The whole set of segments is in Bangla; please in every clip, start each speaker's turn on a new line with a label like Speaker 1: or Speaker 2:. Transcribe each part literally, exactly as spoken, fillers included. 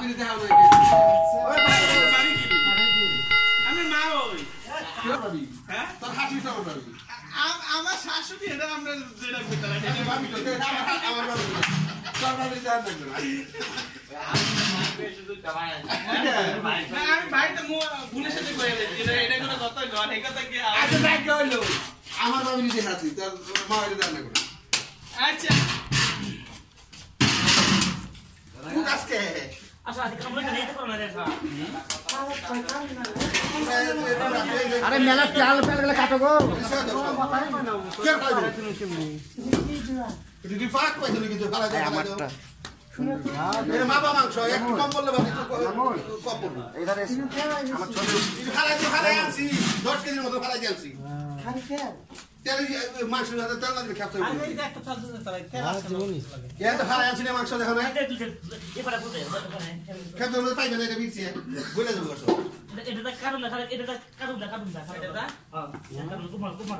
Speaker 1: ভাবিরে দেখাও না
Speaker 2: ওই ভাই বাড়ি কি আমি মা ওই
Speaker 1: কি ভাবি হ্যাঁ তোর হাসিটা ভাবি
Speaker 2: আমার শাশুড়ি এটা আমরা যেটা করতে লাগে
Speaker 1: আমি ভাবি তো আমার ভাবি তোর ভাবি জান না
Speaker 2: আমি ভাই তো ভুলের সাথে কয়ে দিই এটা এটা কোনো কথা নয় এই কথা কি
Speaker 1: আচ্ছা দেখ কইলো আমার ভাবি নিজে হাসি তোর মা এটা জান না
Speaker 2: আচ্ছা
Speaker 1: তুই কাজকে
Speaker 3: আচ্ছা আজকে আমরা নেই তো না রে
Speaker 4: আরে মেলা চাল ফেল গেলে কাটো গো
Speaker 1: কে কইলো তুই ফাক কইছো কিন্তু ভালো দাও আমারটা শুনে এর মা বাবা মাংস একটু কম বললে ভাবি তো কম বলবো
Speaker 4: এবারে আমার ছোট
Speaker 1: ফালাই তো ফালাই আনছি দশ কেজির মতো ফালাই আনছি
Speaker 4: খালি কে
Speaker 1: তেল মাংস সাথে তেল না দিলে খেতে হবে
Speaker 2: আমি এটা একটা চালতে দিতে লাগে তেল আছে
Speaker 1: এত ফালাই আনছি না মাংস দেখো না
Speaker 3: এবারে বুঝে
Speaker 1: খেতে হবে পাইবে না এটা বিছে বলে দেবো সব
Speaker 3: এটা এটা কারণ দেখা এটা কারণ দেখা কারণ দেখা এটা হ্যাঁ কারণ কুমার কুমার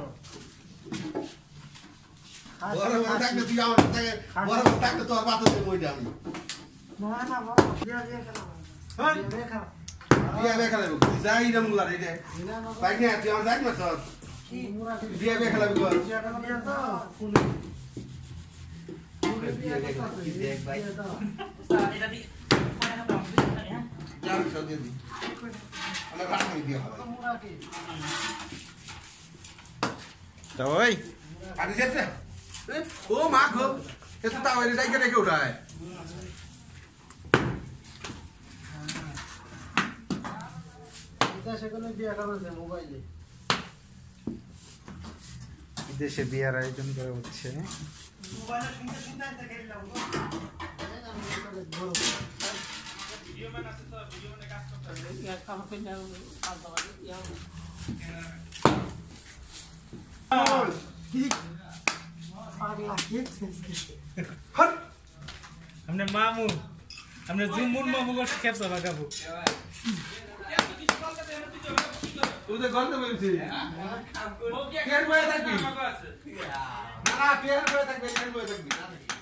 Speaker 1: বড় বড় থাকলে তুই আমার থেকে বড় বড় থাকলে তোর বাত হতে বই আমি
Speaker 4: না না বাবা দিয়া দিয়া খেলা
Speaker 1: হ্যাঁ
Speaker 4: দিয়া খেলা
Speaker 1: দিয়া বে খেলা যাই না মুলা রে দে পাই না তুই আমার যাই না তো দিয়া বে খেলা বিগো
Speaker 4: দিয়াটা দিয়া তো কোন দিয়া দেখ ভাই
Speaker 3: এটা দি হ্যাঁ
Speaker 1: যাও সব দিয়ে দি আমরা ভাত খাই দিয়া হবে
Speaker 2: তো ওই
Speaker 1: আরে যেতে ও মা গো এত তাওয়ারে যাই করে কে উঠায়
Speaker 4: এটা সেখানে বিয়া করেছে মোবাইলে
Speaker 2: দেশে বিয়ার আয়োজন করা হচ্ছে
Speaker 4: মোবাইলে শুনতে শুনতে দেখাইলাম ভিডিও ম্যান আছে তো ভিডিও ম্যানে কাজ করতে হবে ইয়া কাম করে না কাজ হবে ইয়া কি পাগলা খেতে
Speaker 1: হট
Speaker 2: हमने मामू हमने जुमुन मामू को कैसे लगाबो
Speaker 1: তুই তো গল্প বলছিস কেন বয়ে থাকবি না না কেন বয়ে থাকবি কেন বয়ে থাকবি